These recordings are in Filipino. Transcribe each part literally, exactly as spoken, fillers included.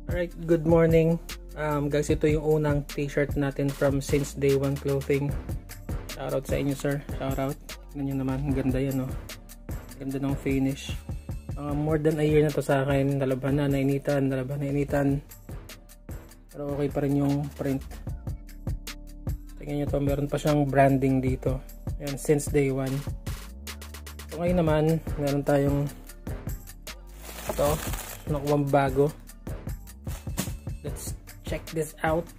Alright, good morning. Um, guys, ito yung unang t-shirt natin from Since Day One Clothing. Shoutout sa inyo, sir. Shoutout. Tignan nyo naman, ang ganda yan, oh. Ganda ng finish. Uh, more than a year na to sa akin. Nalaban na, nainitan, nalaban, nainitan. Pero okay pa rin yung print. Tingnan nyo to, meron pa siyang branding dito. Ayan, Since Day One. So ngayon naman, meron tayong ito, nakuha bago. Let's check this out.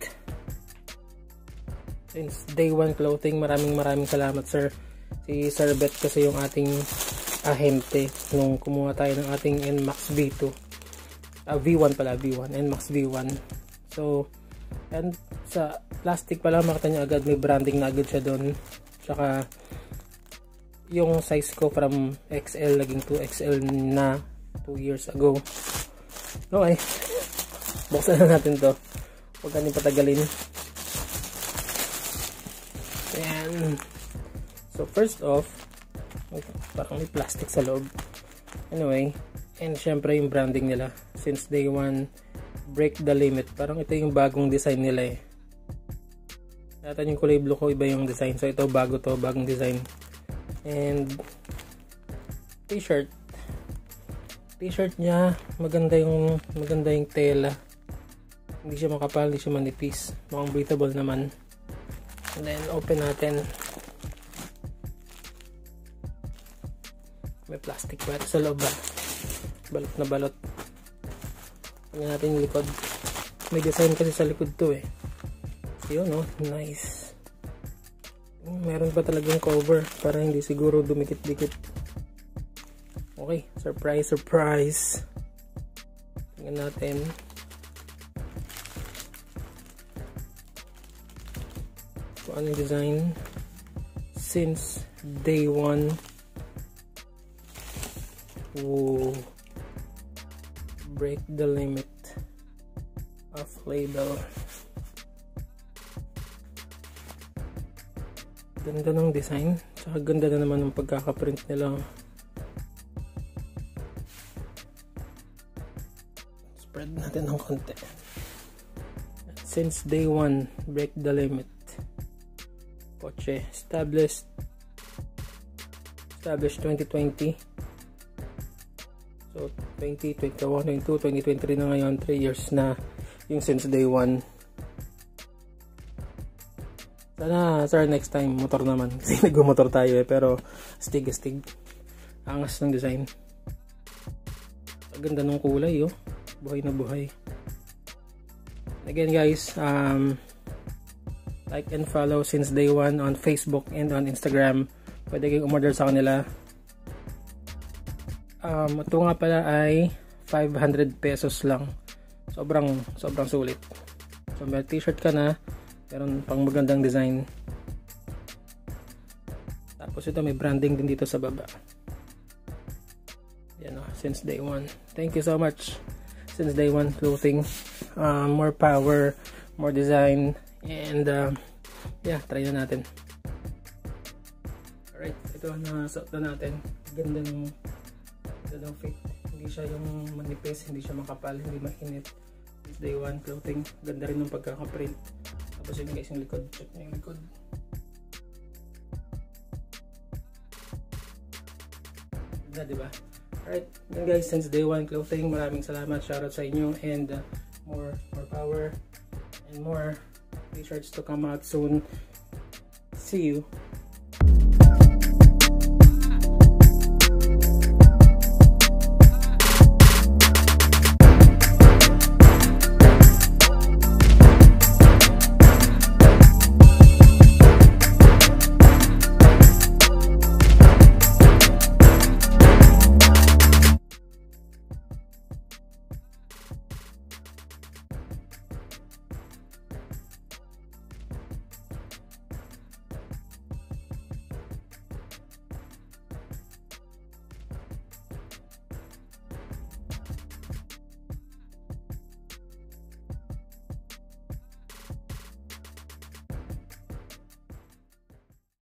Since Day One Clothing, maraming maraming salamat, sir. Si Sir Bet kasi yung ating ahente nung kumuha tayo ng ating N MAX V two. Uh, V one pala, V one, N MAX V one. So, and sa plastic pala, makita nyo agad, may branding na agad siya doon. Tsaka, yung size ko from X L, naging two X L na two years ago. Okay. Buksan na natin to. Huwag ka patagalin. Ayan. So, first off, parang may plastic sa loob. Anyway, and syempre yung branding nila. Since Day One, Break the Limit. Parang ito yung bagong design nila eh. Yata yung kulay blue ko, iba yung design. So, ito bago to, bagong design. And, t-shirt. T-shirt niya, maganda yung, maganda yung tela. Hindi siya makapal, hindi siya manipis. Mukhang breathable naman. And then, open natin. May plastic pa sa loob ba? Balot na balot. Tingnan natin yung likod. May design kasi sa likod to eh. Yun oh, nice. Meron pa talagang cover para hindi siguro dumikit-dikit. Okay, surprise, surprise. Tingnan natin. Kung ano yung design. Since Day One. Ooh. Break the Limit of label. Ganda ng design. Tsaka ganda na naman ng pagkakaprint nila. Spread natin ng konti. Since Day One, Break the Limit. Poche. Established Established twenty twenty. So, twenty twenty-one, twenty-two, twenty twenty-three na ngayon. three years na yung Since Day One. Sana, sir, next time, motor naman. Kasi nag-motor tayo eh. Pero, astig-astig. Angas ng design. Ang ganda ng kulay, oh. Buhay na buhay. Again, guys, um, like and follow Since Day One on Facebook and on Instagram. Pwede kayong umorder sa kanila. Um, ito nga pala ay five hundred pesos lang. Sobrang, sobrang sulit. So, may t-shirt ka na. Meron pang magandang design. Tapos ito may branding din dito sa baba. Yan o, Since Day One. Thank you so much, Since Day One Clothing. Uh, more power, more design, and uh, yeah, try na natin. Alright, ito na suot na natin. Ganda ng, ganda ng fit. Hindi siya yung manipis, hindi siya makapal, hindi mainit. Since Day One Clothing. Ganda rin ng pagkakaprint. Tapos yun guys, yung likod. Check na yung likod. Ganda, diba? Alright, yun guys, Since Day One Clothing. Maraming salamat. Shoutout sa inyo. And uh, more, more power. And more t-shirts to come out soon. See you.